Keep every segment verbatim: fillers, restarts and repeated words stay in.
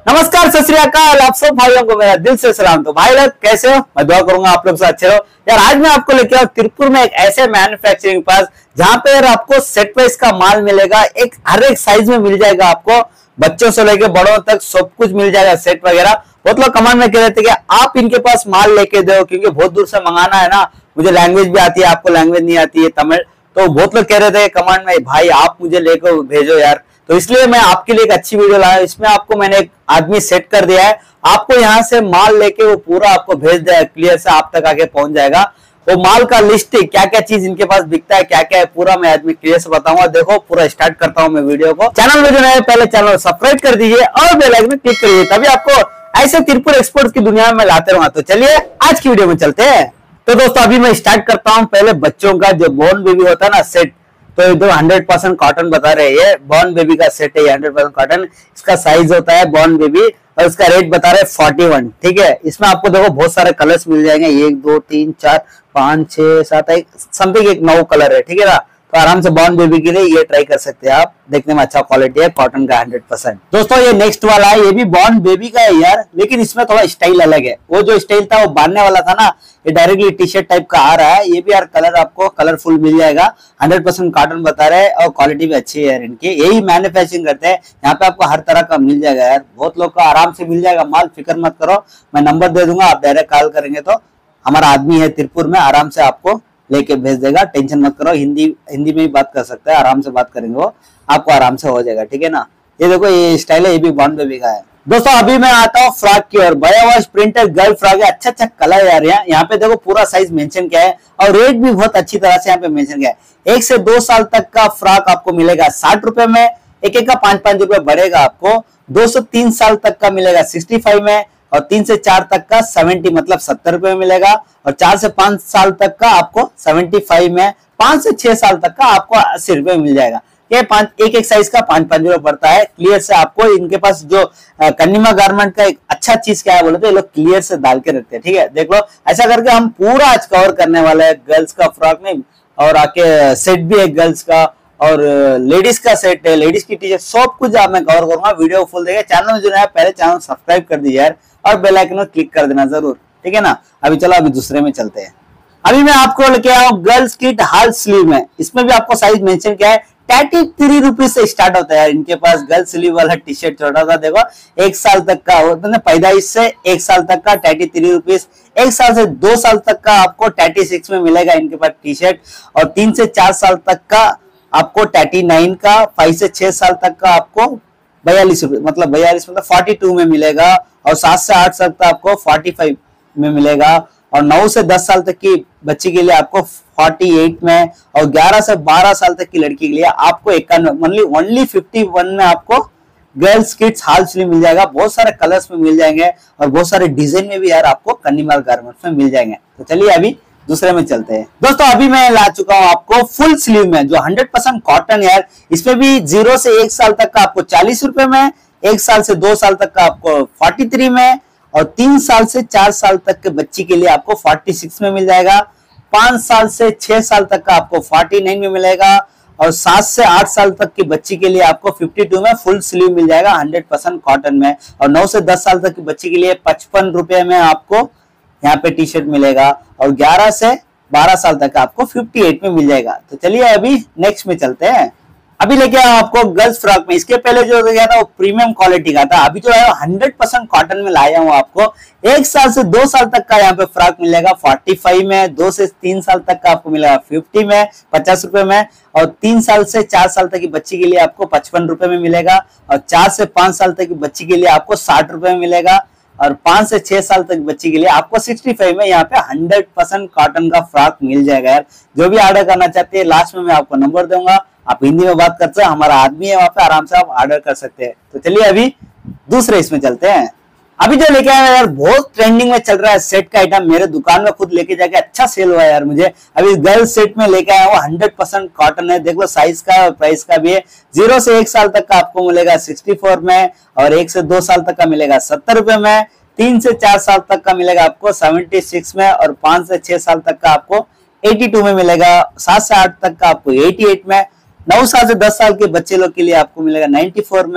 नमस्कार, सत श्री अकाल। आप सब भाइयों को मेरा दिल से सलाम। तो भाई लोग कैसे हो? मैं दुआ करूंगा आप लोग से अच्छे रहो। यार आज मैं आपको लेके आऊं तिरुपुर में एक ऐसे मैन्युफैक्चरिंग पास जहां पे यार आपको सेट वाइज का माल मिलेगा। एक हर एक साइज में मिल जाएगा आपको, बच्चों से लेके बड़ों तक सब कुछ मिल जाएगा, सेट वगैरह। बहुत लोग कमेंट में कह रहे थे कि आप इनके पास माल लेके दो, क्योंकि बहुत दूर से मंगाना है ना। मुझे लैंग्वेज भी आती है, आपको लैंग्वेज नहीं आती है तमिल। तो बहुत लोग कह रहे थे कमेंट में, भाई आप मुझे लेकर भेजो यार। तो इसलिए मैं आपके लिए एक अच्छी वीडियो लाया। इसमें आपको मैंने एक आदमी सेट कर दिया है, आपको यहाँ से माल लेके वो पूरा आपको भेज देगा, क्लियर से आप तक आके पहुंच जाएगा। वो माल का लिस्ट, क्या क्या चीज इनके पास बिकता है, क्या क्या है, पूरा मैं आदमी क्लियर से बताऊंगा। देखो पूरा स्टार्ट करता हूँ मैं वीडियो को। चैनल में जो है पहले चैनल सब्सक्राइब कर दीजिए और बेल आइकन में क्लिक करिए, तभी आपको ऐसे तिरुपुर एक्सपोर्ट्स की दुनिया में लाते रहूंगा। तो चलिए आज की वीडियो में चलते हैं। तो दोस्तों अभी मैं स्टार्ट करता हूँ पहले बच्चों का जो बॉर्न बेबी होता है ना सेट। तो इधर हंड्रेड परसेंट कॉटन बता रहे हैं, ये बॉर्न बेबी का सेट है, हंड्रेड परसेंट कॉटन। इसका साइज होता है बॉर्न बेबी और इसका रेट बता रहे हैं फोर्टी वन। ठीक है, इसमें आपको देखो बहुत सारे कलर्स मिल जाएंगे, एक दो तीन चार पांच छह सात एक समथिंग एक नौ कलर है। ठीक है ना, तो आराम से बॉर्न बेबी के लिए ये ट्राई कर सकते हैं आप। देखने में अच्छा क्वालिटी है, कॉटन का हंड्रेड परसेंट। दोस्तों ये नेक्स्ट वाला है, ये भी बॉर्न बेबी का है यार, लेकिन इसमें थोड़ा स्टाइल अलग है। वो जो स्टाइल था वो बांधने वाला था ना, ये डायरेक्टली टी शर्ट टाइप का आ रहा है। ये भी यार कलर आपको कलरफुल मिल जाएगा, हंड्रेड परसेंट कॉटन बता रहे हैं और क्वालिटी भी अच्छी है यार इनकी। यही मैन्युफैक्चरिंग करते हैं, यहाँ पे आपको हर तरह का मिल जाएगा यार। बहुत लोग का आराम से मिल जाएगा माल, फिक्र मत करो। मैं नंबर दे दूंगा, आप डायरेक्ट कॉल करेंगे तो हमारा आदमी है तिरुपुर में, आराम से आपको लेके भेज देगा। टेंशन मत करो, हिंदी हिंदी में भी बात कर सकते हैं, आराम से बात करेंगे वो, आपको आराम से हो जाएगा। ठीक है ना, ये देखो ये स्टाइल है, ये भी बॉर्न बेबी का है। दोस्तों अभी मैं आता हूँ फ्रॉक की ओर। बया वॉश प्रिंटेड गर्ल फ्रॉक है, अच्छा अच्छा कलर यार। यहाँ यहाँ पे देखो पूरा साइज मेंशन किया है और रेट भी बहुत अच्छी तरह से यहाँ पे मेंशन किया है। एक से दो साल तक का फ्रॉक आपको मिलेगा साठ रुपए में, एक एक का पांच पांच रुपए बढ़ेगा आपको। दो से तीन साल तक का मिलेगा सिक्सटी फाइव में और तीन से चार तक का सेवेंटी मतलब सत्तर रुपए में मिलेगा। और चार से पांच साल तक का आपको सेवेंटी फाइव में, पांच से छह साल तक का आपको अस्सी रुपए में मिल जाएगा। ये पांच एक एक साइज का पांच पांच रुपए पड़ता है। क्लियर से आपको इनके पास जो कन्निमा गारमेंट का एक अच्छा चीज क्या है बोले तो ये लोग क्लियर से डाल के रखते हैं। ठीक है, देख लो ऐसा करके हम पूरा आज कवर करने वाले हैं। गर्ल्स का फ्रॉक नहीं और आके सेट भी है गर्ल्स का और लेडीज का सेट है, लेडीज की टी शर्ट, सब कुछ आप मैं कवर करूंगा। वीडियो फुल देखिए। चैनल में जो है पहले चैनल सब्सक्राइब कर दीजिए यार और बेल आइकन में क्लिक कर देना जरूर। ठीक है ना, अभी चलो अभी दूसरे में चलते हैं। अभी मैं आपको लेके आया हूँ गर्ल्स किट हाल स्लीव में। इसमें भी आपको साइज मेंशन किया है, थर्टी थ्री रुपीज से स्टार्ट होता है इनके पास। गर्ल्स स्लीव वाला टी शर्ट छोटा सा देखो, एक साल तक का मतलब पैदाइश से एक साल तक का थर्टी थ्री रुपीज। एक साल से दो साल तक का आपको थर्टी सिक्स में मिलेगा इनके पास टी शर्ट। और तीन से चार साल तक का आपको थर्टी नाइन का, फाइव से छह साल तक का आपको बयालीस रुपए मतलब बयालीस मतलब फोर्टी टू में मिलेगा। और सात से आठ साल तक आपको फोर्टी फाइव में मिलेगा। और नौ से दस साल तक की बच्ची के लिए आपको फोर्टी एट में और ग्यारह से बारह साल तक की लड़की के लिए आपको इक्यानवे ओनली फिफ्टी वन में आपको गर्ल्स किड्स हाल स्लीव मिल जाएगा। बहुत सारे कलर्स में मिल जाएंगे और बहुत सारे डिजाइन में भी यार आपको कन्नीमाल गारमेंट्स में मिल जाएंगे। तो चलिए अभी दूसरे में चलते हैं। दोस्तों अभी मैं ला चुका हूं आपको फुल स्लीव में जो हंड्रेड परसेंट कॉटन यार। इसमें भी जीरो से एक साल तक का आपको चालीस रुपए में, एक साल से दो साल तक का आपको फोर्टी थ्री में और तीन साल से चार साल तक के बच्ची के लिए आपको फोर्टी सिक्स में मिल जाएगा। पांच साल से छह साल तक का आपको फोर्टी नाइन में मिलेगा। और सात से आठ साल तक की बच्ची के लिए आपको फिफ्टी टू में फुल स्लीव मिल जाएगा हंड्रेड परसेंट कॉटन में। और नौ से दस साल तक की बच्ची के लिए पचपन रुपए में आपको यहाँ पे टी शर्ट मिलेगा। और ग्यारह से बारह साल तक आपको फिफ्टी एट में मिल जाएगा। तो चलिए अभी नेक्स्ट में चलते हैं। अभी लेके आया आपको गर्ल्स फ्रॉक में। इसके पहले जो गया था वो प्रीमियम क्वालिटी का था, अभी जो है हंड्रेड परसेंट कॉटन में लाया हूँ आपको। एक साल से दो साल तक का यहाँ पे फ्रॉक मिलेगा फोर्टी फाइव में, दो से तीन साल तक का आपको मिलेगा फिफ्टी में पचास रुपए में। और तीन साल से चार साल तक की बच्ची के लिए आपको पचपन रुपए में मिलेगा। और चार से पांच साल तक की बच्ची के लिए आपको साठ रुपए में मिलेगा। और पांच से छह साल तक बच्ची के लिए आपको सिक्सटी फाइव में यहाँ पे हंड्रेड परसेंट कॉटन का फ्रॉक मिल जाएगा यार। जो भी ऑर्डर करना चाहते हैं लास्ट में मैं आपको नंबर दूंगा, आप हिंदी में बात करते हैं, हमारा आदमी है वहां पे, आराम से आप ऑर्डर कर सकते हैं। तो चलिए अभी दूसरे इसमें चलते हैं। अभी जो लेके आया यार बहुत ट्रेंडिंग में चल रहा है सेट का आइटम, मेरे दुकान में खुद लेके जाके अच्छा सेल हुआ यार मुझे। अभी गर्ल्स सेट में लेके आया वो हंड्रेड परसेंट कॉटन है, देख लो साइज का और प्राइस का भी है। जीरो से एक साल तक का आपको मिलेगा सिक्सटी फोर में और एक से दो साल तक का मिलेगा सत्तर रुपए में। तीन से चार साल तक का मिलेगा आपको सेवेंटी सिक्स में और पांच से छह साल तक का आपको एटी टू में मिलेगा। सात से आठ तक का आपको एटी एट में। नौ साल से दस साल के बच्चे लोग के लिए आपको मिलेगा नाइन्टी फोर में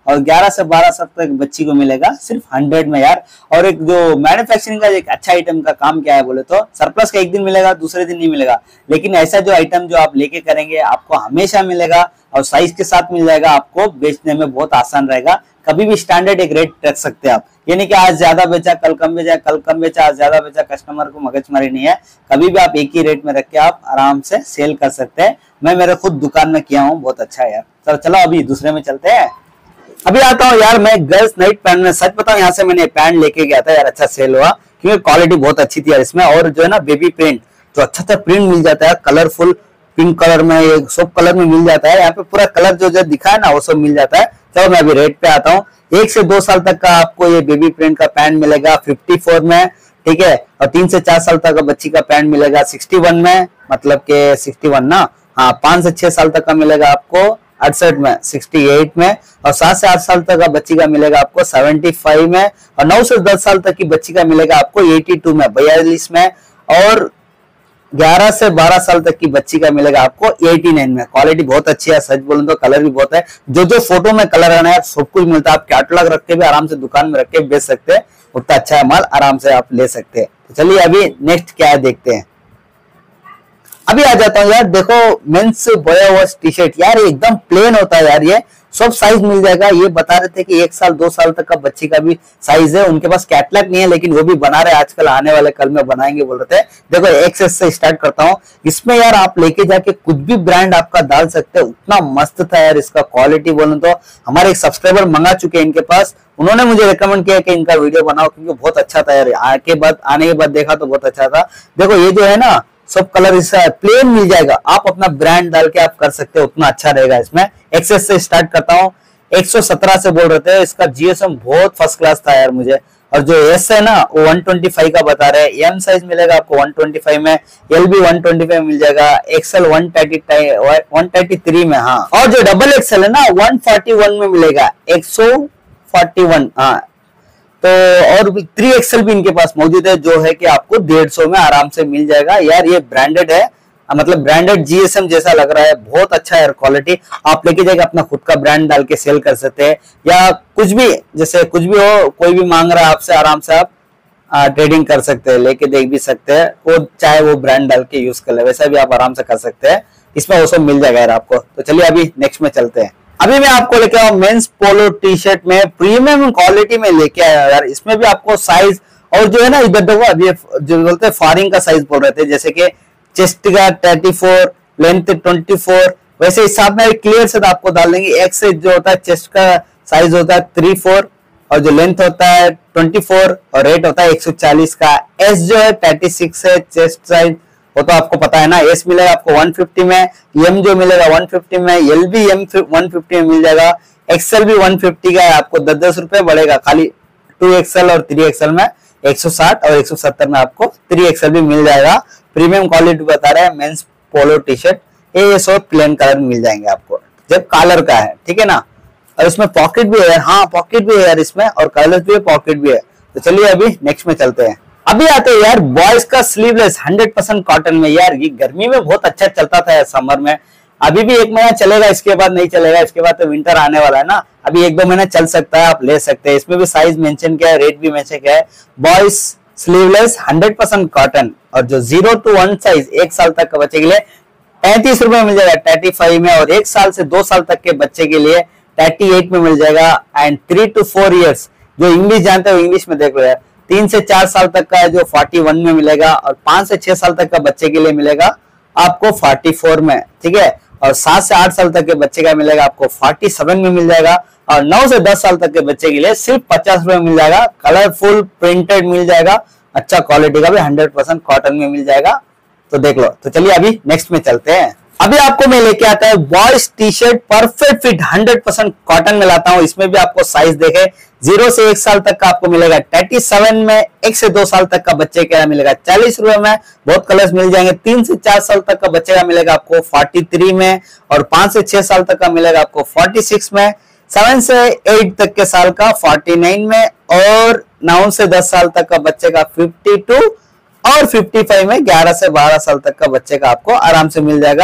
और ग्यारह से बारह साल तक बच्ची को मिलेगा सिर्फ हंड्रेड में यार। और एक जो मैन्युफैक्चरिंग का एक अच्छा आइटम का काम क्या है बोले तो सरप्लस का एक दिन मिलेगा, दूसरे दिन नहीं मिलेगा, लेकिन ऐसा जो आइटम जो आप लेके करेंगे आपको हमेशा मिलेगा और साइज के साथ मिल जाएगा, आपको बेचने में बहुत आसान रहेगा। कभी भी स्टैंडर्ड एक रेट रख सकते हैं आप, यानी कि आज ज्यादा बेचा कल कम बेचा, कल कम बेचा आज ज्यादा बेचा, कस्टमर को मगजमारी नहीं है। कभी भी आप एक ही रेट में रख के आप आराम से सेल कर सकते हैं। मैं मेरे खुद दुकान में किया हूँ, बहुत अच्छा है यार। चलो चलो अभी दूसरे में चलते हैं। अभी आता हूँ यार मैं गर्ल्स नाइट पैंट में। सच बताऊं यहाँ से मैंने पैंट लेके गया था यार, अच्छा सेल हुआ क्योंकि क्वालिटी बहुत अच्छी थी यार इसमें। और जो है ना बेबी प्रिंट, जो अच्छा अच्छा प्रिंट मिल जाता है, कलरफुल पिंक कलर में, एक सब कलर में मिल जाता है। यहाँ पे पूरा कलर जो जो दिखा है ना वो सब मिल जाता है। चलो मैं अभी रेट पे आता हूँ। एक से दो साल तक का आपको ये बेबी प्रिंट का पैंट मिलेगा फिफ्टी फोर में, ठीक है। और तीन से चार साल तक का बच्ची का पैंट मिलेगा सिक्सटी वन में, मतलब के सिक्सटी वन ना, हाँ। पांच से छह साल तक का मिलेगा आपको अड़सठ में, सिक्सटी एट में। और सात से आठ साल तक का बच्ची का मिलेगा आपको सेवेंटी फाइव में। और नौ से दस साल तक की बच्ची का मिलेगा आपको एटी टू में, बयालीस में। और ग्यारह से बारह साल तक की बच्ची का मिलेगा आपको एटी नाइन में। क्वालिटी बहुत अच्छी है, सच बोलूं तो कलर भी बहुत है। जो जो फोटो में कलर आना है सब कुछ मिलता है। आप कैटलॉग रख के भी आराम से दुकान में रख के बेच सकते हैं, उतना अच्छा है माल, आराम से आप ले सकते हैं। तो चलिए अभी नेक्स्ट क्या है देखते हैं। अभी आ जाता हूँ यार, देखो men's boy wash T shirt यार, एकदम प्लेन होता है यार, ये सब साइज मिल जाएगा। ये बता रहे थे कि एक साल दो साल तक का बच्ची का भी साइज है, उनके पास कैटलॉग नहीं है लेकिन वो भी बना रहे, आजकल आने वाले कल में बनाएंगे बोल रहे थे। देखो एक्सेस से स्टार्ट करता हूँ। इसमें यार आप लेके जाके कुछ भी ब्रांड आपका डाल सकते हैं, उतना मस्त था यार इसका क्वालिटी बोलूं तो। हमारे एक सब्सक्राइबर मंगा चुके हैं इनके पास, उन्होंने मुझे रिकमेंड किया कि इनका वीडियो बनाओ क्योंकि बहुत अच्छा था यार। आके बाद आने के बाद देखा तो बहुत अच्छा था। देखो ये जो है ना सब कलर इसका प्लेन मिल जाएगा, आप अपना ब्रांड डाल के आप कर सकते हो, उतना अच्छा रहेगा इसमें। एक्सेस से स्टार्ट करता हूँ। एक सौ सत्रह से बोल रहे थे, इसका जीएसएम बहुत फर्स्ट क्लास था यार मुझे। और जो एस है ना वो वन ट्वेंटी फाइव का बता रहे हैं। एम साइज मिलेगा आपको वन ट्वेंटी फाइव में, एल भी वन ट्वेंटी फाइव मिल जाएगा, एक्सएल वन थर्टी थ्री में, हाँ। और जो डबल एक्सएल है ना वन फोर्टी वन में मिलेगा, एक सौ फोर्टी वन, हाँ। तो और थ्री एक्सएल भी इनके पास मौजूद है, जो है कि आपको डेढ़ सौ में आराम से मिल जाएगा यार। ये ब्रांडेड है, मतलब ब्रांडेड जीएसएम जैसा लग रहा है, बहुत अच्छा है क्वालिटी। आप लेके जाके अपना खुद का ब्रांड डाल के सेल कर सकते हैं, या कुछ भी जैसे कुछ भी हो, कोई भी मांग रहा है आपसे, आराम से आप ट्रेडिंग कर सकते हैं, लेके देख भी सकते हैं, वो चाहे वो ब्रांड डाल के यूज कर ले, वैसा भी आप आराम से कर सकते हैं। इसमें वो सब मिल जाएगा यार आपको। तो चलिए अभी नेक्स्ट में चलते हैं। अभी मैं आपको लेके आया मेंस पोलो टी शर्ट में प्रीमियम क्वालिटी में लेके आया यार। इसमें भी आपको साइज और जो है ना इधर देखो, अभी जो बोलते हैं फॉरिंग का साइज बोल रहे थे, जैसे कि चेस्ट का thirty four, length twenty four, वैसे हिसाब में क्लियर से आपको डाल देंगे। एक्स जो होता है चेस्ट का साइज होता है थ्री फोर, और जो लेंथ होता है ट्वेंटी फोर, और रेट होता है एक सौ चालीस का। एस जो है थर्टी सिक्स है चेस्ट साइज, वो तो आपको पता है ना। एस मिलेगा आपको वन फिफ्टी में, एम जो मिलेगा वन फिफ्टी में, एल भी एम वन फिफ्टी में मिल जाएगा, एक्सएल भी वन फिफ्टी का है। आपको दस दस रुपए बढ़ेगा, खाली टू एक्सएल और थ्री एक्सएल में एक सौ साठ और एक सौ सत्तर में आपको थ्री एक्सएल भी मिल जाएगा। प्रीमियम क्वालिटी बता रहे हैं मेंस पोलो टी शर्ट। ये सब प्लेन कलर मिल जाएंगे आपको, जब कलर का है, ठीक है ना। और इसमें पॉकेट भी है, हाँ पॉकेट भी है यार इसमें, और कलर भी है, पॉकेट भी है। तो चलिए अभी नेक्स्ट में चलते हैं। अभी आते हैं यार बॉयज का स्लीवलेस हंड्रेड परसेंट कॉटन में। यार ये गर्मी में बहुत अच्छा चलता था यार, समर में। अभी भी एक महीना चलेगा, इसके बाद नहीं चलेगा, इसके बाद तो विंटर आने वाला है ना। अभी एक दो महीना चल सकता है, आप ले सकते हैं। इसमें भी साइज मेंशन किया है, रेट भी मेंशन किया है। Boys sleeveless hundred percent cotton, और जो जीरो टू वन साइज एक साल तक के बच्चे के लिए पैंतीस रुपए मिल जाएगा थर्टी फाइव में, और एक साल से दो साल तक के बच्चे के लिए थर्टी एट में मिल जाएगा। And three two four years जो इंग्लिश जानते हो इंग्लिश में देख लो यार, तीन से चार साल तक का है जो फोर्टी वन में मिलेगा, और पांच से छह साल तक का बच्चे के लिए मिलेगा आपको फोर्टी फोर में, ठीक है। और सात से आठ साल तक के बच्चे का मिलेगा आपको फोर्टी सेवन में मिल जाएगा, और नौ से दस साल तक के बच्चे के लिए सिर्फ पचास रुपए में मिल जाएगा। कलरफुल प्रिंटेड मिल जाएगा, अच्छा क्वालिटी का भी हंड्रेड परसेंट कॉटन में मिल जाएगा। तो देख लो। तो चलिए अभी नेक्स्ट में चलते हैं। अभी आपको मैं लेके आता है boys T shirt perfect fit hundred percent cotton में लाता हूं। इसमें भी आपको साइज देखे, जीरो से एक साल तक का आपको मिलेगा थर्टी सेवन में, एक से दो साल तक का बच्चे का मिलेगा चालीस रुपए में, बहुत कलर्स मिल जाएंगे। तीन से चार साल तक का बच्चे का मिलेगा आपको फोर्टी थ्री में, और पांच से छह साल तक का मिलेगा आपको फोर्टी सिक्स में, सेवन से एट तक के साल का फोर्टी नाइन में, और नौ से दस साल तक का बच्चे का फिफ्टी टू, और फिफ्टी फाइव में ग्यारह से बारह साल तक का बच्चे का आपको आराम से मिल जाएगा।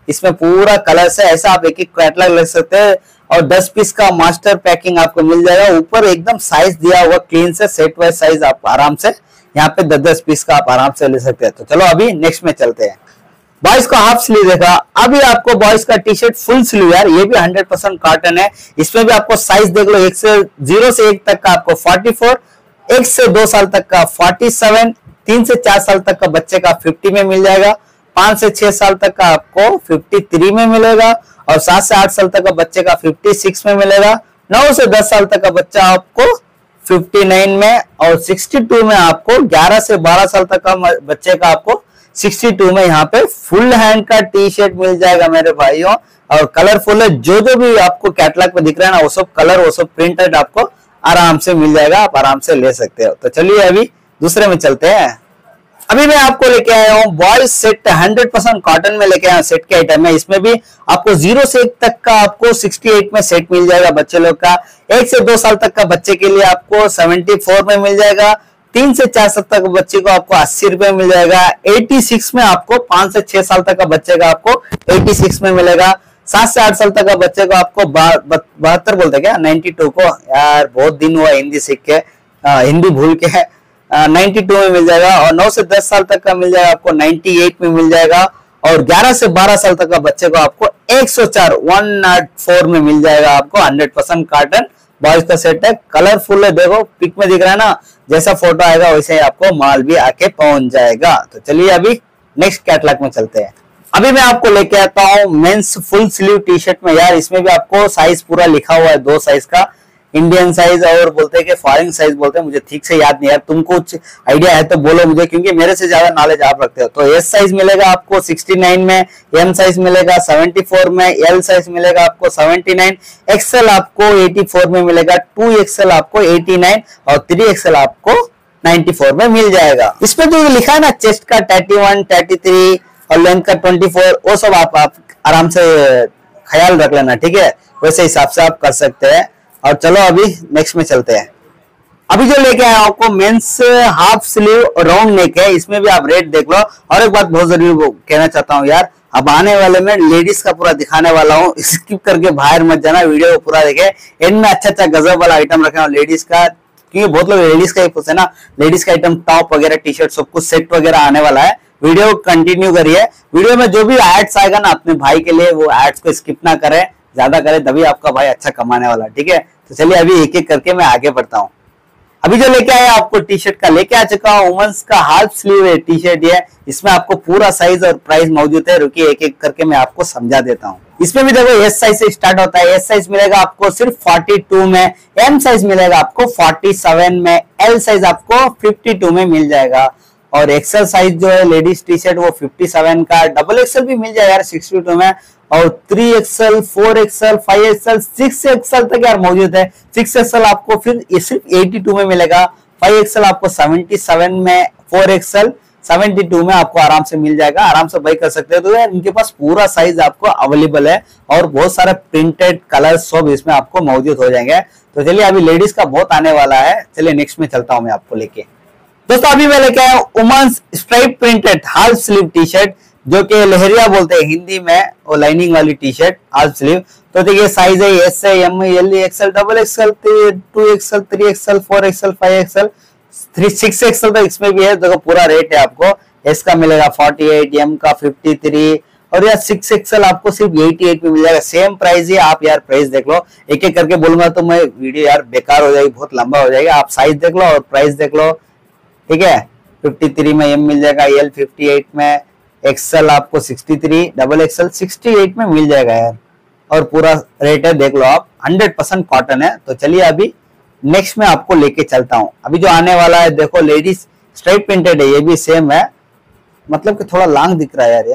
इसमें पूरा कलर्स है, ऐसा आप एक एक कैटलॉग ले सकते हैं। और दस पीस का मास्टर पैकिंग आपको मिल जाएगा। ऊपर एकदम साइज दिया हुआ क्लीन से सेट वाइज साइज आप आराम से यहाँ पे दस दस पीस का आप आराम से ले सकते हैं। तो चलो अभी नेक्स्ट में चलते हैं। बॉयज का हाफ स्लीव देखा, अभी आपको बॉयज का टी शर्ट फुल स्लीव यार, ये भी हंड्रेड परसेंट कॉटन है। इसमें भी आपको साइज देख लो, एक से जीरो से एक तक का आपको फोर्टी फोर, एक से दो साल तक का फोर्टी सेवन, तीन से चार साल तक का बच्चे का फिफ्टी में मिल जाएगा, पांच से छह साल तक का आपको फिफ्टी थ्री में मिलेगा, और सात से आठ साल तक का बच्चे का फिफ्टी सिक्स में मिलेगा, नौ से दस साल तक का बच्चा आपको फिफ्टी नाइन में, और सिक्सटी टू में आपको ग्यारह से बारह साल तक का बच्चे का आपको सिक्सटी टू में यहाँ पे फुल हैंड का टी शर्ट मिल जाएगा मेरे भाइयों। और कलरफुल है, जो जो भी आपको कैटलॉग में दिख रहा है ना वो सब कलर वो सब प्रिंटेड आपको आराम से मिल जाएगा, आप आराम से ले सकते हो। तो चलिए अभी दूसरे में चलते हैं। अभी मैं आपको लेके आया हूँ boys set, hundred percent cotton में लेके आया सेट के आइटम है। इसमें भी आपको जीरो से एक तक का आपको सिक्सटी एट में सेट मिल जाएगा बच्चे लोग का, एक से दो साल तक का बच्चे के लिए आपको सेवेंटी फोर में मिल जाएगा, तीन से चार साल तक बच्चे को आपको अस्सी रुपए मिल जाएगा, छियासी में आपको पांच से छह साल तक का बच्चे का आपको छियासी में मिलेगा, सात से आठ साल तक का बच्चे को आपको बहत्तर बोलते क्या नाइन्टी टू को, यार बहुत दिन हुआ हिंदी सीख के, हिंदी भूल के, नाइन्टी टू में मिल जाएगा, और नौ से दस साल तक का मिल जाएगा आपको नाइन्टी एट में मिल जाएगा, और ग्यारह से बारह साल तक का बच्चे को आपको एक सौ चार वन ओ फोर में मिल जाएगा आपको। हंड्रेड परसेंट कॉटन बॉयज का सेट है, कलरफुल है, देखो पिक में दिख रहा है ना, जैसा फोटो आएगा वैसे ही आपको माल भी आके पहुंच जाएगा। तो चलिए अभी नेक्स्ट कैटलॉग में चलते हैं। अभी मैं आपको लेके आता हूँ men's full sleeve T shirt में यार, इसमें भी आपको साइज पूरा लिखा हुआ है, दो साइज का, इंडियन साइज और बोलते हैं कि फॉरेन साइज बोलते हैं, मुझे ठीक से याद नहीं है, तुमको कुछ आइडिया है तो बोलो मुझे, क्योंकि मेरे से ज्यादा नॉलेज आप रखते हो। तो एस साइज मिलेगा आपको सिक्सटी नाइन में, एम साइज मिलेगा सेवेंटी फोर में, एल साइज मिलेगा आपको सेवेंटी नाइन, एक्सएल आपको एटी फोर में मिलेगा, टू एक्सएल आपको एटी नाइन, और थ्री एक्सएल आपको नाइन्टी फोर में मिल जाएगा। इसमें जो लिखा है ना चेस्ट का थर्टी वन, थर्टी थ्री और लेंथ का ट्वेंटी फोर, वो सब आप, आप आराम से ख्याल रख लेना, ठीक है, वैसे हिसाब से आप कर सकते हैं। और चलो अभी नेक्स्ट में चलते हैं। अभी जो लेके आया आपको men's half sleeve round neck है, इसमें भी आप रेट देख लो। और एक बात बहुत जरूरी कहना चाहता हूँ यार, अब आने वाले में लेडीज का पूरा दिखाने वाला हूँ, स्किप करके बाहर मत जाना, वीडियो को पूरा देखे, एंड में अच्छा अच्छा गजब वाला आइटम रखे लेडीज का, क्योंकि बहुत लोग लेडीज का ही पूछे ना, लेडीज का आइटम टॉप वगैरह टी शर्ट सब कुछ सेट वगैरह आने वाला है। वीडियो कंटिन्यू करिए, वीडियो में जो भी एड्स आएगा ना अपने भाई के लिए, वो एड्स को स्किप ना करें, ज्यादा करें, तभी आपका भाई अच्छा कमाने वाला, ठीक है। तो चलिए अभी एक एक करके मैं आगे बढ़ता हूँ। अभी जो लेके आया आपको टी शर्ट का लेके आ चुका हूँ वुमेन्स का हाफ स्लीव है टी शर्ट, ये इसमें आपको पूरा साइज और प्राइस मौजूद है, रुकिए एक एक करके मैं आपको समझा देता हूँ। इसमें भी देखो एस साइज से स्टार्ट होता है, एस साइज मिलेगा आपको सिर्फ फोर्टी टू में, एम साइज मिलेगा आपको फोर्टी सेवन में, एल साइज आपको फिफ्टी टू में मिल जाएगा, और एक्सेल साइज जो है लेडीज टी शर्ट वो फिफ्टी सेवन का, डबल एक्सेल भी मिल जाएगा यार सिक्सटी टू में, और three XL, four XL, five XL, six XL तक यार मौजूद है। सिक्स एक्सेल आपको फिर सिर्फ एटी टू में मिलेगा, फाइव एक्सेल आपको सेवेंटी सेवन में, फोर एक्सेल सेवेंटी टू में आपको आराम से मिल जाएगा, आराम से बाई कर सकते हो। तो यार इनके पास पूरा साइज आपको अवेलेबल है, और बहुत सारे प्रिंटेड कलर सब इसमें आपको मौजूद हो जाएंगे। तो चलिए अभी लेडीज का बहुत आने वाला है, चलिए नेक्स्ट में चलता हूँ मैं आपको लेके। दोस्तों अभी मैं लेके आया women's stripe printed half sleeve T shirt, जो कि लहरिया बोलते हैं हिंदी में, वो लाइनिंग वाली टी शर्ट हाफ स्लीव। तो देखिए साइज है एस है, M, L, XL, double XL, two XL, three XL, four XL, five XL, three six XL तक इसमें भी है। देखो पूरा रेट है आपको, एस का मिलेगा फोर्टी एट, एम का फिफ्टी थ्री, और यार सिक्स एक्सएल आपको सिर्फ एटी एट में मिल जाएगा। सेम प्राइस ही, आप यार प्राइस देख लो, एक एक करके बोलूंगा तो मैं वीडियो यार बेकार हो जाएगी, बहुत लंबा हो जाएगा। आप साइज देख लो और प्राइस देख लो, ठीक है। फिफ्टी थ्री में एम मिल जाएगा, एल फिफ्टी एट में, एक्सएल आपको sixty three, double XL sixty eight में मिल जाएगा यार, और पूरा रेट है देख लो आप, हंड्रेड परसेंट कॉटन है। तो चलिए अभी नेक्स्ट में आपको लेके चलता हूँ। अभी जो आने वाला है देखो लेडीज स्ट्राइप प्रिंटेड है, ये भी सेम है, मतलब कि थोड़ा लॉन्ग दिख रहा है यार ये।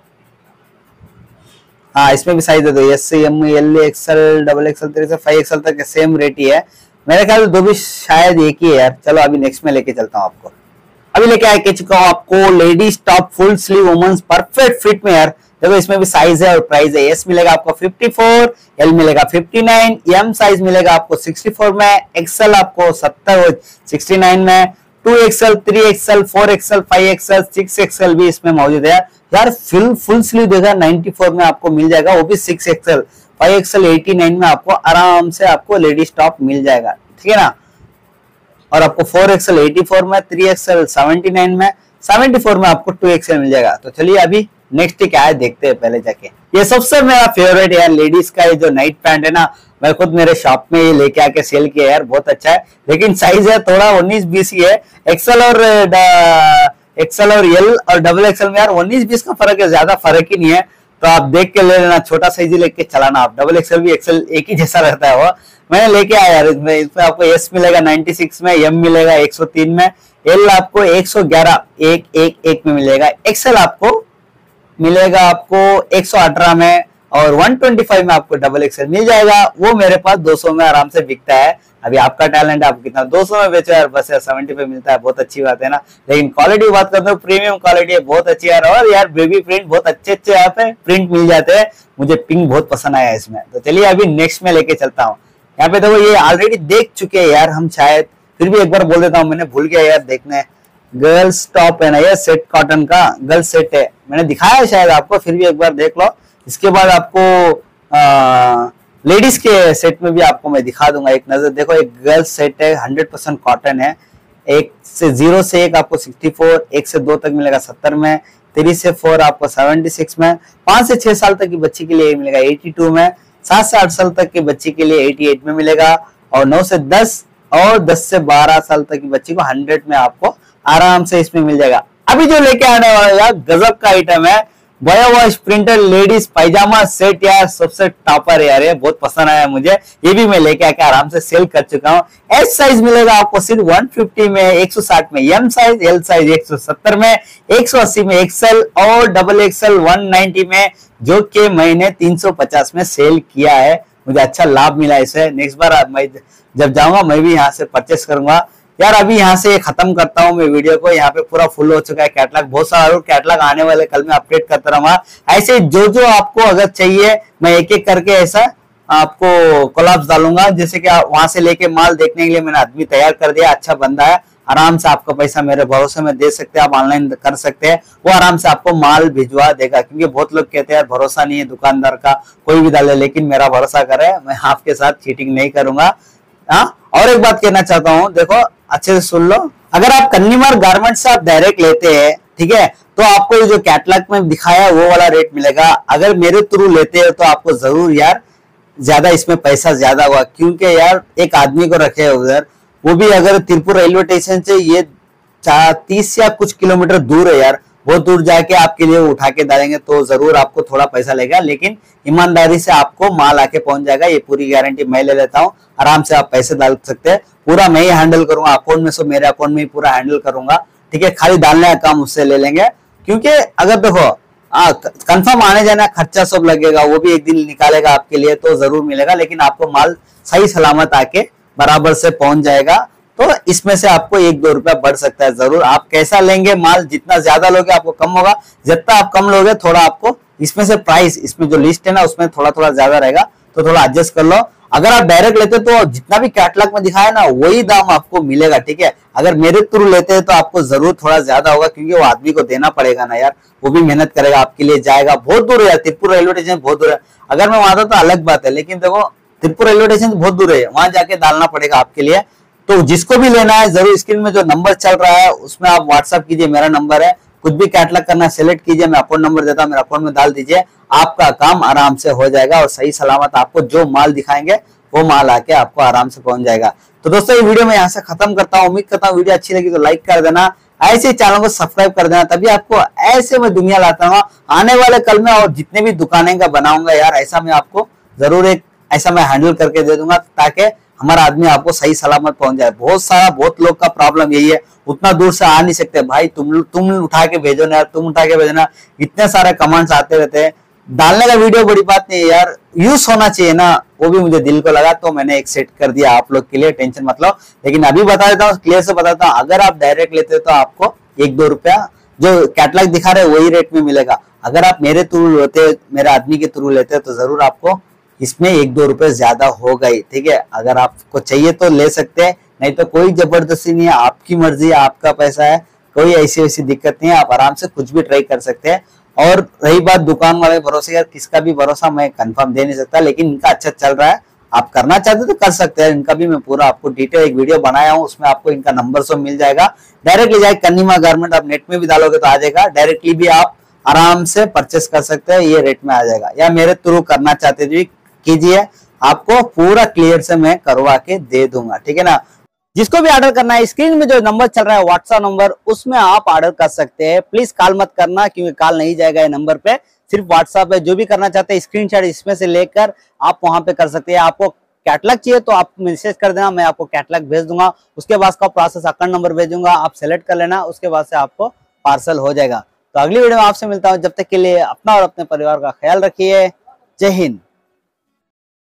हाँ इसमें भी साइज है, दो S M, L, XL, double XL, three XL, five XL तक सेम रेट ही है मेरे ख्याल से, दो भी शायद एक ही है यार। चलो अभी नेक्स्ट में लेके चलता हूँ आपको। अभी लेके आके चुका हूँ आपको ladies top full sleeve women's perfect fit में यार। देखो इसमें भी साइज है और प्राइस है, एस मिलेगा आपको फिफ्टी फोर, एल मिलेगा फिफ्टी नाइन, एम साइज मिलेगा आपको सिक्सटी फोर में, एक्सएल आपको सत्तर सिक्सटी नाइन में, two XL, three XL, four XL, five XL, six XL भी इसमें मौजूद है। यार फुल फुल स्लीव देखा चौरानवे में आपको मिल जाएगा, वो भी six XL, five XL eighty nine में आपको आराम से आपको लेडीज टॉप मिल जाएगा, ठीक है ना। और आपको फोर एक्सएल एटी फोर में, थ्री एक्सएल सेवेंटी नाइन में, सेवेंटी फोर में आपको टू एक्सएल मिल जाएगा। तो चलिए अभी नेक्स्ट क्या है देखते हैं पहले जाके। ये सबसे मेरा फेवरेट यार लेडीज का ये जो नाइट पैंट है ना, मैं खुद मेरे शॉप में ये लेके आके सेल किया यार, बहुत अच्छा है। लेकिन साइज है थोड़ा उन्नीस बीस ही है, एक्सएल और एक्सएल और एल और डबल एक्सएल में यार उन्नीस बीस का फर्क है, ज्यादा फर्क ही नहीं है। तो आप देख के ले लेना, छोटा साइज ही लेके चलाना आप। डबल एक्सएल भी एक्सएल एक ही जैसा रहता है वो, मैंने लेके आया यार। इसमें इसमें आपको एस मिलेगा छियानवे में, एम मिलेगा एक सौ तीन में, एल आपको एक सौ ग्यारह एक एक एक में मिलेगा, एक्सएल आपको मिलेगा आपको एक सौ अठारह में, और एक सौ पच्चीस में आपको डबल एक्सएल मिल जाएगा। वो मेरे पास दो सौ में आराम से बिकता है। अभी आपका टैलेंट है, आप कितना दो सौ में बेचो यार, बस यार सेवेंटी पे मिलता है, बहुत अच्छी बात है ना। लेकिन क्वालिटी बात करते हो, प्रीमियम क्वालिटी है, बहुत अच्छी यार। और यार बेबी प्रिंट बहुत अच्छे अच्छे यहाँ पे प्रिंट मिल जाते हैं, मुझे पिंक बहुत पसंद आया इसमें। तो चलिए अभी नेक्स्ट में लेके चलता हूँ। यहाँ पे देखो ये ऑलरेडी देख चुके हैं यार हम शायद, फिर भी एक बार बोल देता हूँ, मैंने भूल गया यार देखने। गर्ल्स टॉप है ना ये, सेट कॉटन का गर्ल्स सेट है, मैंने दिखाया है शायद आपको, फिर भी एक बार देख लो। इसके बाद आपको लेडीज के सेट में भी आपको मैं दिखा दूंगा, एक नजर देखो। एक गर्ल्स सेट है, हंड्रेड परसेंट कॉटन है, एक से जीरो से एक आपको सिक्सटी फोर, एक से दो तक मिलेगा सत्तर में, थ्री से फोर आपको सेवेंटी सिक्स में, पांच से छह साल तक की बच्ची के लिए मिलेगा एटी टू में, सात से आठ साल तक की बच्ची के लिए एटी एट में मिलेगा, और नौ से दस और दस से बारह साल तक की बच्ची को हंड्रेड में आपको आराम से इसमें मिल जाएगा। अभी जो लेके आने वाला यार गजब का आइटम है, boy wash printer ladies pyjama set यार, सबसे टॉपर है यार, ये बहुत पसंद आया मुझे। ये भी मैं लेके आके आराम से सेल कर चुका हूँ। एस साइज मिलेगा आपको सिर्फ एक सौ पचास में, एक सौ साठ में एम साइज, एल साइज एक सौ सत्तर में, एक सौ अस्सी में एक्सएल, और डबल एक्सएल एक सौ नब्बे में, जो कि मैंने तीन सौ पचास में सेल किया है। मुझे अच्छा लाभ मिला इसे। नेक्स्ट बार मैं जब जाऊंगा मैं भी यहाँ से परचेस करूंगा यार। अभी यहाँ से खत्म करता हूँ मैं वीडियो को, यहाँ पे पूरा फुल हो चुका है कैटलॉग, बहुत सारा कैटलॉग आने वाले कल में अपडेट करता रहूंगा। ऐसे जो जो आपको अगर चाहिए मैं एक एक करके ऐसा आपको कोलैप्स डालूंगा, जैसे कि वहां से लेके माल देखने के लिए मैंने आदमी तैयार कर दिया, अच्छा बंदा है, आराम से आपका पैसा मेरे भरोसे में दे सकते हैं, आप ऑनलाइन कर सकते हैं, वो आराम से आपको माल भिजवा देगा। क्योंकि बहुत लोग कहते हैं यार भरोसा नहीं है दुकानदार का, कोई भी डाले, लेकिन मेरा भरोसा करे, मैं आपके साथ चीटिंग नहीं करूंगा। हाँ, और एक बात कहना चाहता हूँ, देखो अच्छे से सुन लो, अगर आप कन्ज्यूमर गारमेंट से आप डायरेक्ट लेते हैं, ठीक है, तो आपको जो कैटलॉग में दिखाया वो वाला रेट मिलेगा। अगर मेरे थ्रू लेते हैं तो आपको जरूर यार ज्यादा इसमें पैसा ज्यादा हुआ, क्योंकि यार एक आदमी को रखे उधर, वो भी अगर तिरपुर रेलवे स्टेशन से ये तीस या कुछ किलोमीटर दूर है यार, बहुत दूर जाके आपके लिए उठा के डालेंगे तो जरूर आपको थोड़ा पैसा लगेगा, लेकिन ईमानदारी से आपको माल आके पहुंच जाएगा, ये पूरी गारंटी मैं ले लेता हूँ। आराम से आप पैसे डाल सकते हैं, पूरा मैं ही हैंडल करूंगा, अकाउंट में से मेरे अकाउंट में ही पूरा हैंडल करूंगा, ठीक है। खाली डालने का काम उससे ले लेंगे, क्योंकि अगर देखो कंफर्म आने जाना खर्चा सब लगेगा, वो भी एक दिन निकालेगा आपके लिए, तो जरूर मिलेगा, लेकिन आपको माल सही सलामत आके बराबर से पहुंच जाएगा। तो इसमें से आपको एक दो रुपया बढ़ सकता है जरूर। आप कैसा लेंगे माल, जितना ज्यादा लोगे आपको कम होगा, जितना आप कम लोगे थोड़ा आपको इसमें से प्राइस, इसमें जो लिस्ट है ना उसमें थोड़ा थोड़ा ज्यादा रहेगा, तो थोड़ा एडजस्ट कर लो। अगर आप डायरेक्ट लेते तो जितना भी कैटलॉग में दिखाया ना वही दाम आपको मिलेगा, ठीक है। अगर मेरे थ्रू लेते हैं तो आपको जरूर थोड़ा ज्यादा होगा, क्योंकि वो आदमी को देना पड़ेगा ना यार, वो भी मेहनत करेगा आपके लिए, जाएगा बहुत दूर है यार, तिरपुर रेलवे स्टेशन बहुत दूर है। अगर मैं वहां था तो अलग बात है, लेकिन देखो तिरपुर रेलवे स्टेशन बहुत दूर है, वहां जाके डालना पड़ेगा आपके लिए। तो जिसको भी लेना है जरूर स्क्रीन में जो नंबर चल रहा है उसमें आप व्हाट्सअप कीजिए, मेरा नंबर है, कुछ भी कैटलॉग करना सेलेक्ट कीजिए, मैं अकाउंट नंबर देता हूँ, मेरा अकाउंट में डाल दीजिए, आपका काम आराम से हो जाएगा, और सही सलामत आपको जो माल दिखाएंगे वो माल आके आपको आराम से पहुंच जाएगा। तो दोस्तों ये वीडियो मैं यहाँ से खत्म करता हूँ, उम्मीद करता हूँ वीडियो अच्छी लगी तो लाइक कर देना, ऐसे चैनल को सब्सक्राइब कर देना, तभी आपको ऐसे मैं दुनिया लाता हूँ आने वाले कल में, और जितने भी दुकानें का बनाऊंगा यार ऐसा मैं आपको जरूर एक ऐसा मैं हैंडल करके दे दूंगा, ताकि हमारा आदमी आपको सही सलामत पहुंच जाए। बहुत सारा बहुत लोग का प्रॉब्लम यही है, उतना दूर से आ नहीं सकते भाई, तुम तुम उठा के भेजो ना यार, तुम उठा के भेजना, इतने सारे कमेंट्स आते रहते हैं। डालने का वीडियो बड़ी बात नहीं है यार, यूज होना चाहिए ना, वो भी मुझे दिल को लगा, तो मैंने एक सेट कर दिया आप लोग के लिए, टेंशन मत लो। लेकिन अभी बता देता हूँ, क्लियर से बताता हूँ, अगर आप डायरेक्ट लेते तो आपको एक दो रुपया जो कैटलॉग दिखा रहे वही रेट में मिलेगा। अगर आप मेरे थ्रू लेते, मेरे आदमी के थ्रू लेते तो जरूर आपको इसमें एक दो रुपए ज्यादा हो गई, ठीक है। अगर आपको चाहिए तो ले सकते हैं, नहीं तो कोई जबरदस्ती नहीं है, आपकी मर्जी है, आपका पैसा है, कोई ऐसी वैसी दिक्कत नहीं है, आप आराम से कुछ भी ट्राई कर सकते हैं। और रही बात दुकान वाले भरोसे, यार किसका भी भरोसा मैं कंफर्म दे नहीं सकता, लेकिन इनका अच्छा चल रहा है, आप करना चाहते तो कर सकते हैं। इनका भी मैं पूरा आपको डिटेल एक वीडियो बनाया हूँ, उसमें आपको इनका नंबर सब मिल जाएगा। डायरेक्टली जाए कन्नीमा गारमेंट, आप नेट में भी डालोगे तो आ जाएगा, डायरेक्टली भी आप आराम से परचेस कर सकते हैं, ये रेट में आ जाएगा। या मेरे थ्रू करना चाहते तो कीजिए, आपको पूरा क्लियर से मैं करवा के दे दूंगा, ठीक है ना। जिसको भी ऑर्डर करना है, स्क्रीन में जो नंबर चल रहा है व्हाट्सएप नंबर, उसमें आप ऑर्डर कर सकते हैं। प्लीज कॉल मत करना, क्योंकि कॉल नहीं जाएगा ये नंबर पे, सिर्फ व्हाट्सएप पे जो भी करना चाहते हैं स्क्रीनशॉट इसमें से लेकर आप वहां पे कर सकते हैं। आपको कैटलॉग चाहिए तो आप मैसेज कर देना, मैं आपको कैटलॉग भेज दूंगा। उसके बाद का प्रोसेस अकाउंट नंबर भेजूंगा, आप सेलेक्ट कर लेना, उसके बाद से आपको पार्सल हो जाएगा। तो अगली वीडियो में आपसे मिलता हूँ, जब तक के लिए अपना और अपने परिवार का ख्याल रखिए। जय हिंद।